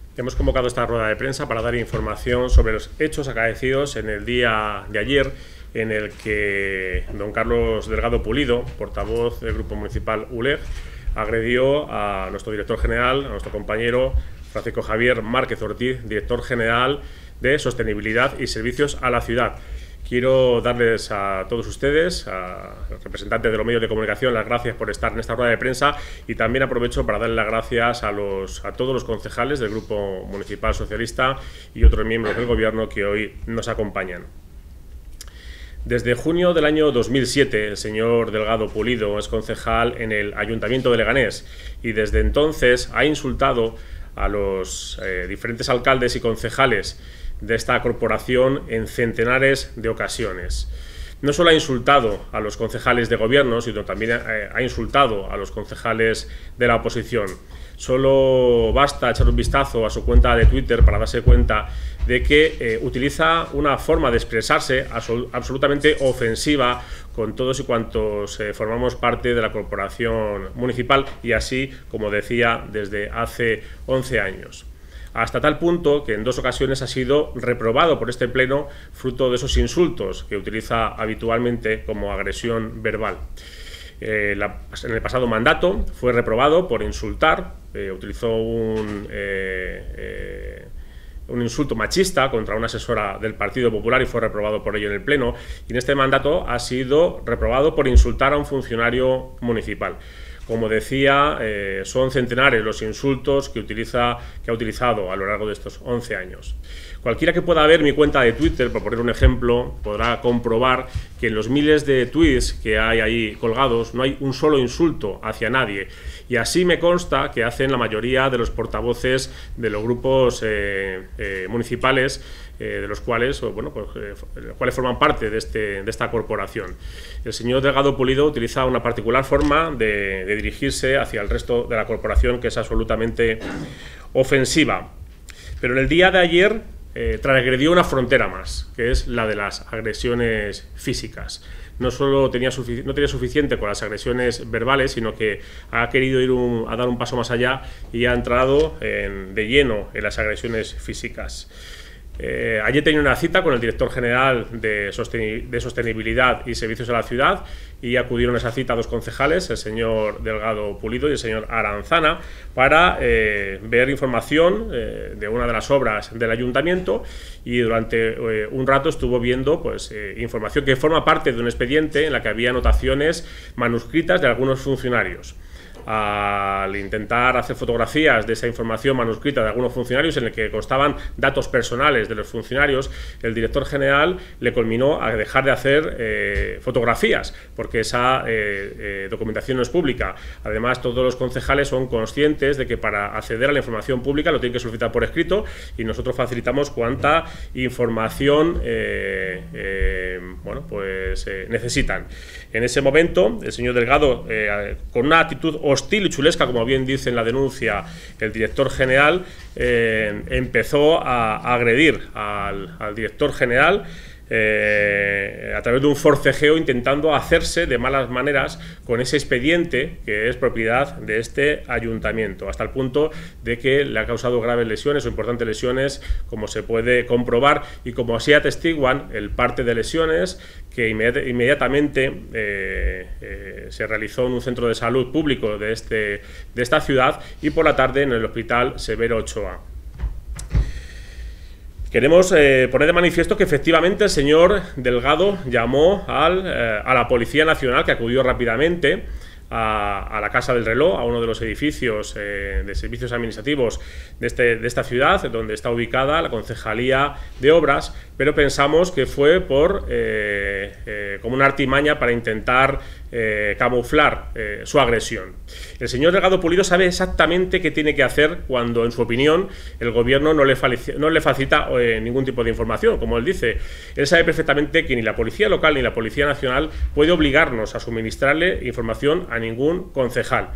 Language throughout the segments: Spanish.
Hemos convocado esta rueda de prensa para dar información sobre los hechos acaecidos en el día de ayer, en el que don Carlos Delgado Pulido, portavoz del Grupo Municipal ULEG, agredió a nuestro director general, a nuestro compañero Francisco Javier Márquez Ortiz, director general de Sostenibilidad y Servicios a la Ciudad. Quiero darles a todos ustedes, a los representantes de los medios de comunicación, las gracias por estar en esta rueda de prensa, y también aprovecho para darles las gracias a todos los concejales del Grupo Municipal Socialista y otros miembros del Gobierno que hoy nos acompañan. Desde junio del año 2007, el señor Delgado Pulido es concejal en el Ayuntamiento de Leganés y desde entonces ha insultado a los diferentes alcaldes y concejales de esta corporación en centenares de ocasiones. No solo ha insultado a los concejales de gobierno, sino también ha insultado a los concejales de la oposición. Solo basta echar un vistazo a su cuenta de Twitter para darse cuenta de que utiliza una forma de expresarse absolutamente ofensiva con todos y cuantos formamos parte de la corporación municipal, y así, como decía, desde hace 11 años. Hasta tal punto que en 2 ocasiones ha sido reprobado por este pleno fruto de esos insultos que utiliza habitualmente como agresión verbal. En el pasado mandato fue reprobado por insultar, utilizó un insulto machista contra una asesora del Partido Popular y fue reprobado por ello en el pleno, y en este mandato ha sido reprobado por insultar a un funcionario municipal. Como decía, son centenares los insultos que ha utilizado a lo largo de estos 11 años. Cualquiera que pueda ver mi cuenta de Twitter, por poner un ejemplo, podrá comprobar que en los miles de tweets que hay ahí colgados no hay un solo insulto hacia nadie. Y así me consta que hacen la mayoría de los portavoces de los grupos municipales, de los cuales, los cuales forman parte de esta corporación. El señor Delgado Pulido utiliza una particular forma de dirigirse hacia el resto de la corporación, que es absolutamente ofensiva. Pero en el día de ayer transgredió una frontera más, que es la de las agresiones físicas. No solo no tenía suficiente con las agresiones verbales, sino que ha querido ir a dar un paso más allá y ha entrado de lleno en las agresiones físicas. Ayer tenía una cita con el director general de Sostenibilidad y Servicios a la Ciudad, y acudieron a esa cita 2 concejales, el señor Delgado Pulido y el señor Aranzana, para ver información de una de las obras del ayuntamiento, y durante un rato estuvo viendo información que forma parte de un expediente en la que había anotaciones manuscritas de algunos funcionarios. Al intentar hacer fotografías de esa información manuscrita de algunos funcionarios, en el que constaban datos personales de los funcionarios, el director general le conminó a dejar de hacer fotografías, porque esa documentación no es pública. Además, todos los concejales son conscientes de que para acceder a la información pública lo tienen que solicitar por escrito, y nosotros facilitamos cuanta información necesitan. En ese momento, el señor Delgado, con una actitud hostil y chulesca, como bien dice en la denuncia el director general, empezó a agredir al director general a través de un forcejeo, intentando hacerse de malas maneras con ese expediente que es propiedad de este ayuntamiento, hasta el punto de que le ha causado graves lesiones o importantes lesiones, como se puede comprobar, y como así atestiguan el parte de lesiones que inmediatamente se realizó en un centro de salud público de esta ciudad, y por la tarde en el Hospital Severo Ochoa. Queremos poner de manifiesto que efectivamente el señor Delgado llamó a la Policía Nacional, que acudió rápidamente a la Casa del Reloj, a uno de los edificios de servicios administrativos de esta ciudad, donde está ubicada la Concejalía de Obras, pero pensamos que fue como una artimaña para intentar camuflar su agresión. El señor Delgado Pulido sabe exactamente qué tiene que hacer cuando, en su opinión, el gobierno no le facilita ningún tipo de información. Como él dice, él sabe perfectamente que ni la Policía Local ni la Policía Nacional puede obligarnos a suministrarle información a ningún concejal.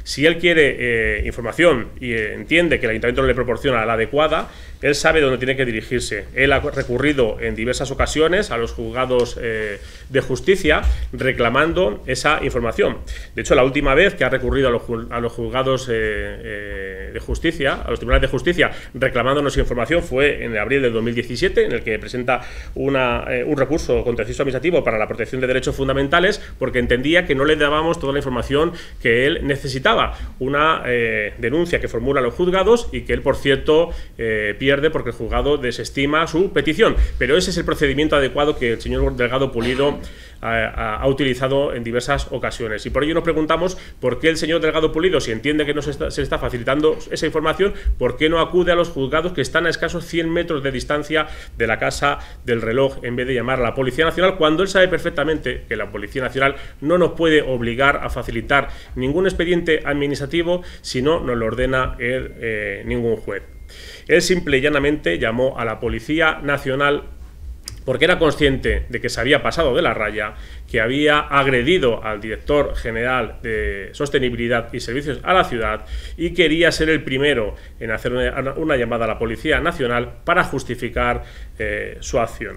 Si él quiere información y entiende que el ayuntamiento no le proporciona la adecuada, él sabe dónde tiene que dirigirse. Él ha recurrido en diversas ocasiones a los juzgados de justicia reclamando esa información. De hecho, la última vez que ha recurrido a los juzgados de justicia, a los tribunales de justicia, reclamándonos información fue en abril del 2017, en el que presenta un recurso contencioso administrativo para la protección de derechos fundamentales, porque entendía que no le dábamos toda la información que él necesitaba. Una denuncia que formula a los juzgados y que él, por cierto, pierde porque el juzgado desestima su petición. Pero ese es el procedimiento adecuado que el señor Delgado Pulido ha utilizado en diversas ocasiones. Y por ello nos preguntamos por qué el señor Delgado Pulido, si entiende que no se le está facilitando esa información, por qué no acude a los juzgados que están a escasos 100 metros de distancia de la Casa del Reloj, en vez de llamar a la Policía Nacional, cuando él sabe perfectamente que la Policía Nacional no nos puede obligar a facilitar ningún expediente administrativo si no nos lo ordena ningún juez. Él simple y llanamente llamó a la Policía Nacional porque era consciente de que se había pasado de la raya, que había agredido al director general de Sostenibilidad y Servicios a la ciudad y quería ser el primero en hacer una llamada a la Policía Nacional para justificar su acción.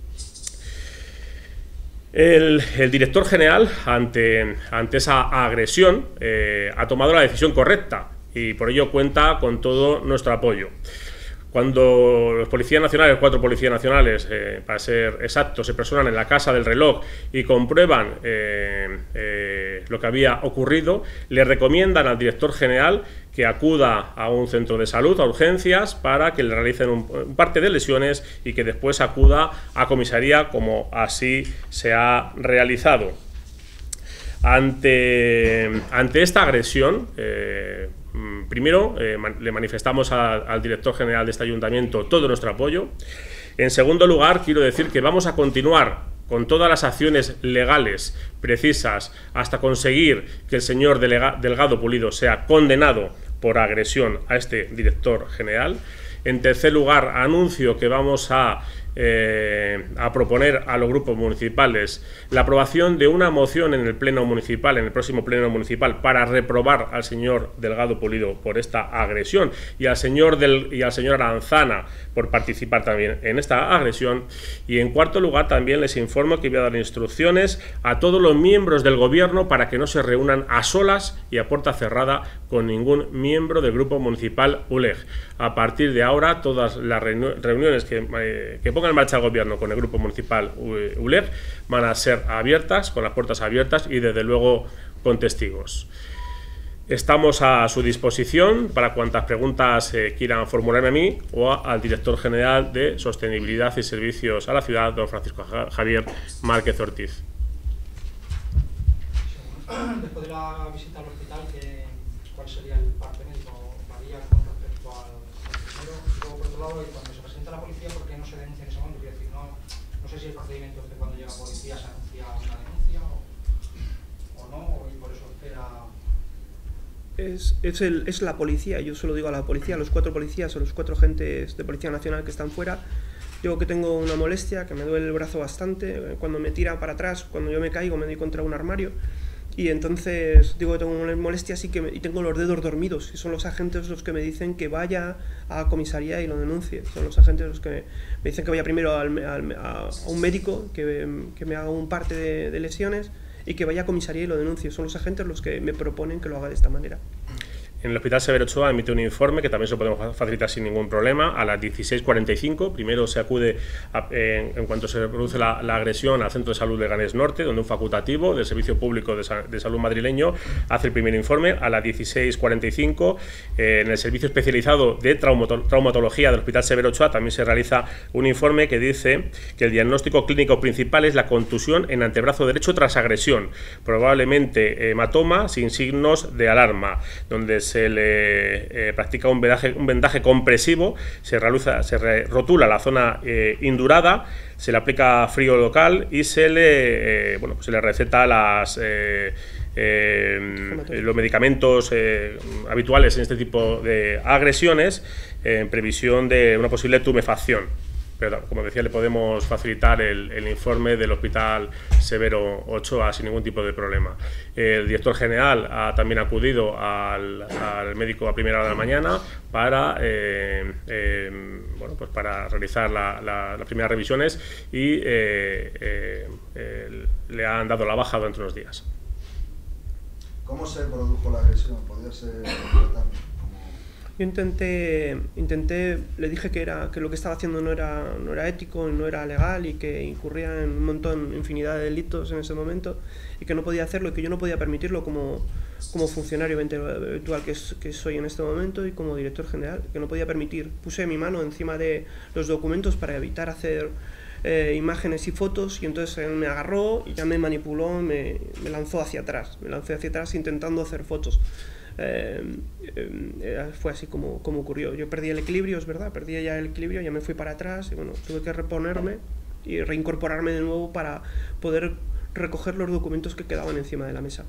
El director general, ante esa agresión, ha tomado la decisión correcta y por ello cuenta con todo nuestro apoyo. Cuando los policías nacionales, 4 policías nacionales, para ser exactos, se personan en la Casa del Reloj y comprueban lo que había ocurrido, le recomiendan al director general que acuda a un centro de salud, a urgencias, para que le realicen un parte de lesiones y que después acuda a comisaría, como así se ha realizado. Ante esta agresión, primero, le manifestamos al director general de este ayuntamiento todo nuestro apoyo. En segundo lugar, quiero decir que vamos a continuar con todas las acciones legales precisas hasta conseguir que el señor Delgado Pulido sea condenado por agresión a este director general. En tercer lugar, anuncio que vamos a proponer a los grupos municipales la aprobación de una moción en el pleno municipal, en el próximo pleno municipal, para reprobar al señor Delgado Pulido por esta agresión y al señor Aranzana por participar también en esta agresión. Y en cuarto lugar, también les informo que voy a dar instrucciones a todos los miembros del gobierno para que no se reúnan a solas y a puerta cerrada con ningún miembro del grupo municipal ULEG. A partir de ahora, todas las reuniones que pongan en marcha el gobierno con el grupo municipal ULEG van a ser abiertas, con las puertas abiertas y desde luego con testigos. Estamos a su disposición para cuantas preguntas quieran formularme a mí o al director general de Sostenibilidad y Servicios a la ciudad, don Francisco Javier Márquez Ortiz. Después de la visita al hospital, ¿cuál sería el parte médico? ¿Varía con respecto al primero? Y luego, por otro lado, cuando se presenta la policía, ¿por qué no se denuncia en ese momento? Quiero decir, no sé si el procedimiento es que cuando llega la policía se anuncia una denuncia o no, y por eso espera... Es la policía, yo se lo digo a la policía, a los 4 policías o los 4 agentes de Policía Nacional que están fuera. Digo que tengo una molestia, que me duele el brazo bastante, cuando me tira para atrás, cuando yo me caigo me doy contra un armario. Y entonces digo que tengo una molestia así y tengo los dedos dormidos, y son los agentes los que me dicen que vaya a comisaría y lo denuncie. Son los agentes los que me dicen que vaya primero a un médico que me haga un parte de lesiones y que vaya a comisaría y lo denuncie. Son los agentes los que me proponen que lo haga de esta manera. En el Hospital Severo Ochoa emite un informe que también se lo podemos facilitar sin ningún problema a las 16:45. Primero se acude en cuanto se produce la agresión al Centro de Salud de Leganés Norte, donde un facultativo del Servicio Público de Salud madrileño hace el primer informe. A las 16:45 en el Servicio Especializado de Traumatología del Hospital Severo Ochoa también se realiza un informe que dice que el diagnóstico clínico principal es la contusión en antebrazo derecho tras agresión, probablemente hematoma sin signos de alarma, donde se le practica un vendaje compresivo, se rotula la zona indurada, se le aplica frío local y se le receta los medicamentos habituales en este tipo de agresiones en previsión de una posible tumefacción. pero como decía, le podemos facilitar el informe del Hospital Severo Ochoa sin ningún tipo de problema. El director general ha también acudido al médico a primera hora de la mañana para, bueno, pues para realizar las primeras revisiones y le han dado la baja durante unos días. ¿Cómo se produjo la agresión? ¿Podría ser tratando? Yo intenté, le dije que lo que estaba haciendo no era ético, no era legal y que incurría en un montón, infinidad de delitos en ese momento y que no podía hacerlo y que yo no podía permitirlo como funcionario eventual que soy en este momento y como director general, que no podía permitir. Puse mi mano encima de los documentos para evitar hacer imágenes y fotos y entonces él me agarró y ya me manipuló, me lanzó hacia atrás, intentando hacer fotos. Fue así como ocurrió. Yo perdí el equilibrio, es verdad, perdí ya el equilibrio, ya me fui para atrás y bueno, tuve que reponerme y reincorporarme de nuevo para poder recoger los documentos que quedaban encima de la mesa.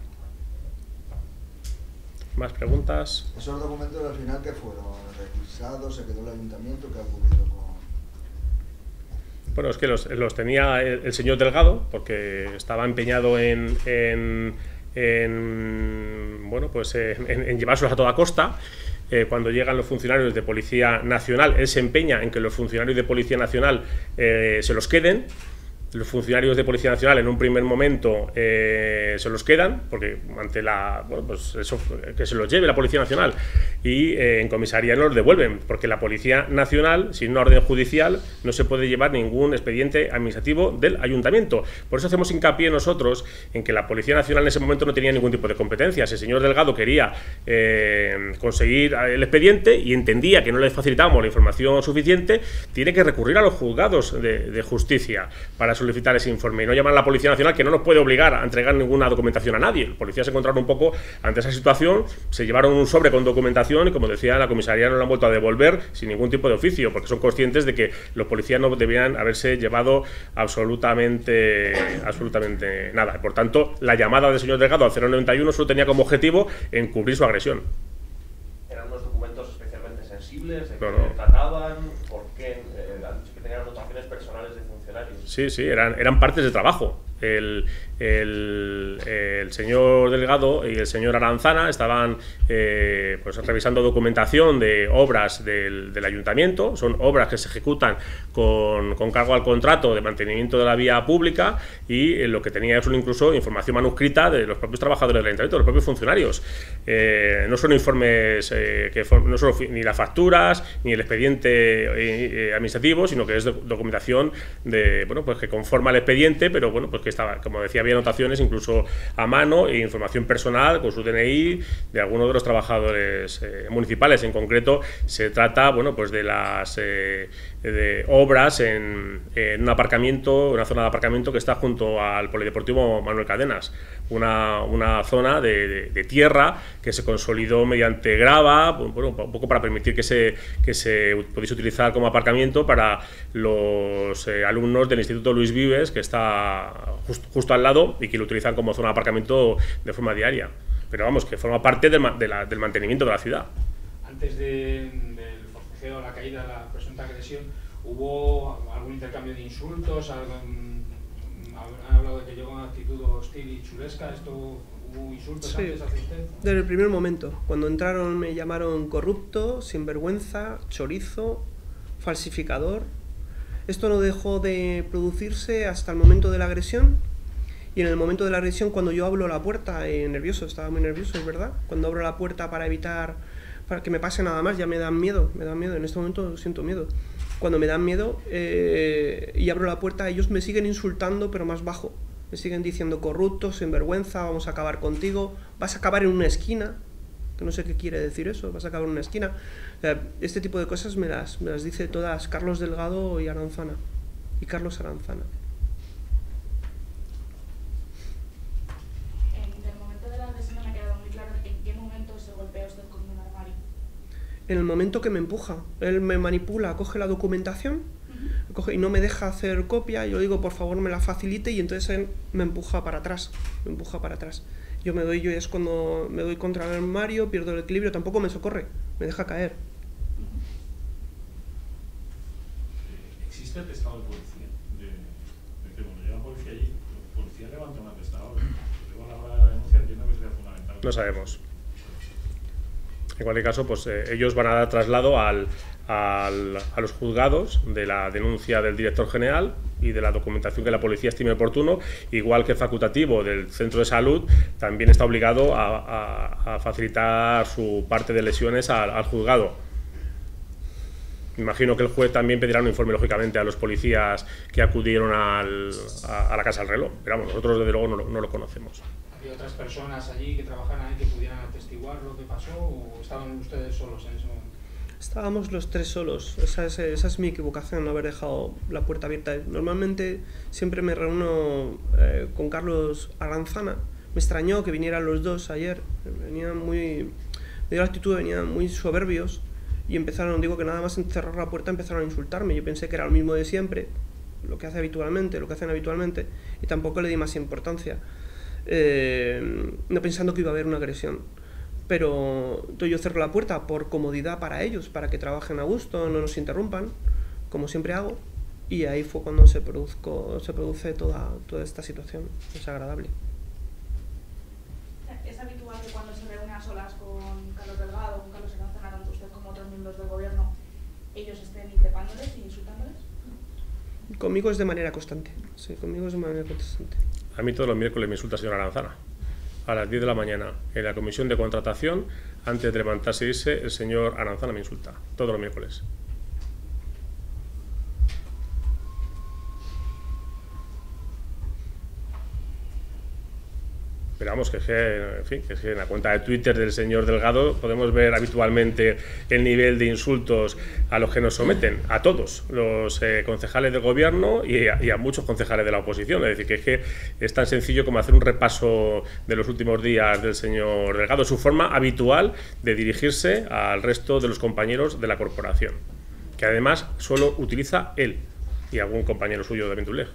¿Más preguntas? ¿Esos documentos al final qué fueron? ¿Requisados? ¿Se quedó el ayuntamiento? ¿Qué ha ocurrido con...? Bueno, es que los tenía el señor Delgado, porque estaba empeñado en llevárselos a toda costa. Cuando llegan los funcionarios de Policía Nacional, él se empeña en que los funcionarios de Policía Nacional se los queden. Los funcionarios de Policía Nacional en un primer momento se los quedan, porque ante eso, que se los lleve la Policía Nacional, y en comisaría no los devuelven, porque la Policía Nacional, sin una orden judicial, no se puede llevar ningún expediente administrativo del ayuntamiento. Por eso hacemos hincapié nosotros en que la Policía Nacional en ese momento no tenía ningún tipo de competencias. El señor Delgado quería conseguir el expediente y entendía que no le facilitábamos la información suficiente, tiene que recurrir a los juzgados de justicia para solicitar ese informe y no llamar a la Policía Nacional, que no nos puede obligar a entregar ninguna documentación a nadie. Los policías se encontraron un poco ante esa situación, se llevaron un sobre con documentación y, como decía, la comisaría no lo han vuelto a devolver sin ningún tipo de oficio, porque son conscientes de que los policías no debían haberse llevado absolutamente nada. Por tanto, la llamada del señor Delgado al 091 solo tenía como objetivo encubrir su agresión. ¿Eran unos documentos especialmente sensibles? ¿De qué No. trataban? ¿Por qué? Han dicho que tenían anotaciones personales de funcionarios. Sí, eran partes de trabajo. El señor Delgado y el señor Aranzana estaban pues revisando documentación de obras del ayuntamiento. Son obras que se ejecutan con cargo al contrato de mantenimiento de la vía pública y lo que tenía es incluso información manuscrita de los propios trabajadores del ayuntamiento, de los propios funcionarios. No son informes no son ni las facturas ni el expediente administrativo, sino que es documentación pues que conforma el expediente, pero bueno, pues que estaba, como decía, había anotaciones incluso a mano e información personal con su DNI de algunos de los trabajadores municipales. En concreto se trata, pues de las de obras en un aparcamiento, una zona de aparcamiento que está junto al Polideportivo Manuel Cadenas, una zona de tierra que se consolidó mediante grava, un poco para permitir que se pudiese utilizar como aparcamiento para los alumnos del Instituto Luis Vives, que está justo al lado y que lo utilizan como zona de aparcamiento de forma diaria. Pero vamos, que forma parte del mantenimiento de la ciudad. Antes del forcejeo, la caída, la presunta agresión, ¿hubo algún intercambio de insultos? Han hablado de que llegó una actitud hostil y chulesca. ¿Hubo insultos antes hacia usted? Desde el primer momento. Cuando entraron me llamaron corrupto, sinvergüenza, chorizo, falsificador. Esto no dejó de producirse hasta el momento de la agresión. Y en el momento de la agresión, cuando yo abro la puerta, nervioso, estaba muy nervioso, es verdad. Cuando abro la puerta para evitar que me pase nada más, ya me dan miedo. En este momento siento miedo. Cuando me dan miedo y abro la puerta, ellos me siguen insultando, pero más bajo. Me siguen diciendo corrupto, sinvergüenza, vamos a acabar contigo, vas a acabar en una esquina. Que no sé qué quiere decir eso, vas a acabar en una esquina. O sea, este tipo de cosas me las dice todas Carlos Delgado y Aranzana. Y Carlos Aranzana. En el momento de la agresión me ha quedado muy claro en qué momento se golpea usted con un armario. En el momento que me empuja, él me manipula, coge la documentación, coge y no me deja hacer copia, yo digo por favor me la facilite y entonces él me empuja para atrás, Yo es cuando me doy contra el armario, pierdo el equilibrio, tampoco me socorre, me deja caer. ¿Existe es el atestado de policía. De que cuando llega policía allí, la policía levanta un atestado. Luego a la hora de la denuncia entiendo que sería fundamental. No sabemos. En cualquier caso, pues ellos van a dar traslado a los juzgados de la denuncia del director general y de la documentación que la policía estime oportuno, igual que facultativo del centro de salud, también está obligado a facilitar su parte de lesiones al juzgado. Me imagino que el juez también pedirá un informe, lógicamente, a los policías que acudieron a la Casa del Reloj, pero vamos, nosotros desde luego no lo conocemos. ¿Había otras personas allí que trabajaran ahí que pudieran atestiguar lo que pasó o estaban ustedes solos en ese momento? Estábamos los tres solos. Esa es mi equivocación, no haber dejado la puerta abierta. Normalmente siempre me reúno con Carlos Aranzana. Me extrañó que vinieran los dos ayer. Venían me dio la actitud, venían muy soberbios y empezaron, digo que nada más cerrar la puerta empezaron a insultarme. Yo pensé que era lo mismo de siempre, lo que hacen habitualmente, y tampoco le di más importancia. No pensando que iba a haber una agresión, pero yo cerré la puerta por comodidad para ellos, para que trabajen a gusto, no nos interrumpan, como siempre hago, y ahí fue cuando se produce toda esta situación desagradable. ¿Es habitual que cuando se reúne a solas con Carlos Delgado, con Carlos Aranzana, tanto usted como otros miembros del gobierno, ellos estén increpándoles e insultándoles? Conmigo es de manera constante, sí, conmigo es de manera constante. A mí todos los miércoles me insulta el señor Aranzana. A las 10 de la mañana, en la comisión de contratación, antes de levantarse e irse, el señor Aranzana me insulta. Todos los miércoles. Pero vamos, que en la cuenta de Twitter del señor Delgado podemos ver habitualmente el nivel de insultos a los que nos someten, a todos los concejales del gobierno y a muchos concejales de la oposición. Es decir, que es tan sencillo como hacer un repaso de los últimos días del señor Delgado, su forma habitual de dirigirse al resto de los compañeros de la corporación, que además solo utiliza él y algún compañero suyo de Ventuleg.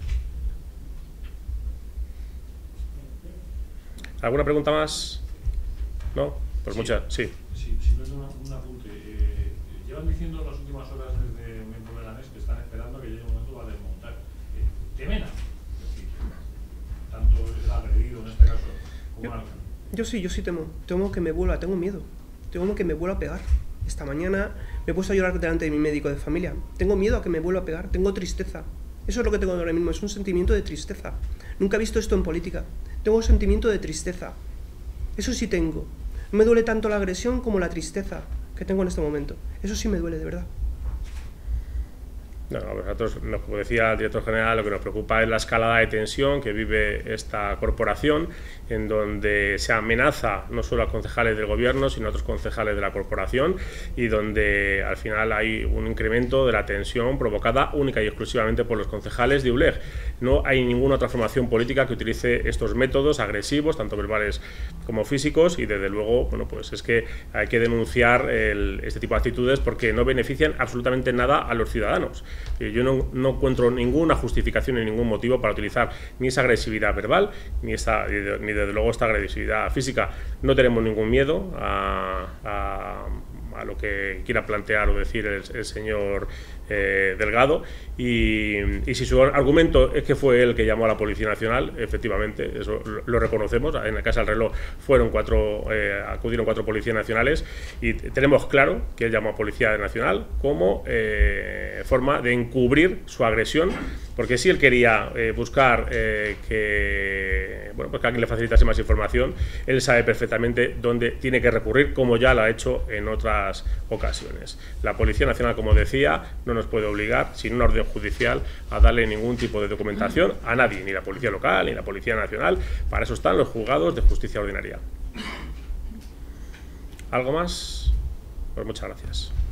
¿Alguna pregunta más? ¿No? Pues muchas, sí. Sí, simplemente un apunte. Llevan diciendo las últimas horas desde un miembro de la NES que están esperando a que llegue un momento para desmontar. ¿Temen? Es decir, tanto el agredido en este caso como Alcán. Yo sí temo. Tengo miedo. Tengo que me vuelva a pegar. Esta mañana me he puesto a llorar delante de mi médico de familia. Tengo miedo a que me vuelva a pegar. Tengo tristeza. Eso es lo que tengo ahora mismo, es un sentimiento de tristeza. Nunca he visto esto en política. Tengo un sentimiento de tristeza. Eso sí tengo. No me duele tanto la agresión como la tristeza que tengo en este momento. Eso sí me duele, de verdad. No, nosotros, como decía el director general, lo que nos preocupa es la escalada de tensión que vive esta corporación, en donde se amenaza no solo a concejales del gobierno, sino a otros concejales de la corporación, y donde al final hay un incremento de la tensión provocada única y exclusivamente por los concejales de ULEG. No hay ninguna otra formación política que utilice estos métodos agresivos, tanto verbales como físicos, y desde luego, bueno, pues es que hay que denunciar este tipo de actitudes porque no benefician absolutamente nada a los ciudadanos. Yo no encuentro ninguna justificación ni ningún motivo para utilizar ni esa agresividad verbal ni desde luego esta agresividad física. No tenemos ningún miedo a lo que quiera plantear o decir el señor Delgado, y si su argumento es que fue él que llamó a la Policía Nacional, efectivamente, eso lo reconocemos. En la Casa del Reloj acudieron 4 policías nacionales y tenemos claro que él llamó a Policía Nacional como forma de encubrir su agresión, porque si él quería buscar que alguien le facilitase más información, él sabe perfectamente dónde tiene que recurrir, como ya lo ha hecho en otras ocasiones. La Policía Nacional, como decía, no nos puede obligar, sin una orden judicial, a darle ningún tipo de documentación a nadie, ni la Policía Local, ni la Policía Nacional. Para eso están los juzgados de justicia ordinaria. ¿Algo más? Pues muchas gracias.